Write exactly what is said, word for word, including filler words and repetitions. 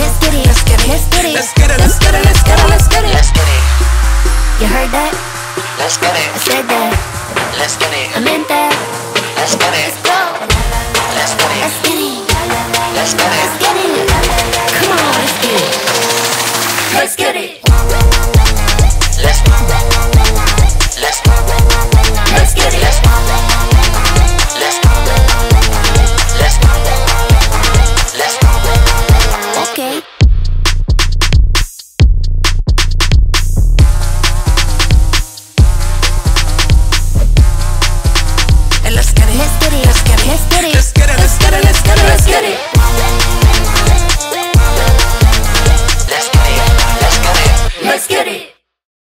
let's get it, let's get it, let's get it, let's get it, let's get it, let's get it, let's get it, let's get it. You heard that? Let's get it. I said that. Let's get it. I meant that. Let's get it. Let's go. Let's get it. Let's get it. Let's get it. Let's get it. Come on, let's get it. Let's get it. Let's let's let's get it. Let's let's let's let's okay. Let's get it, let's get it, let's get it, let's get it, let's get it, let's get it, let's get it.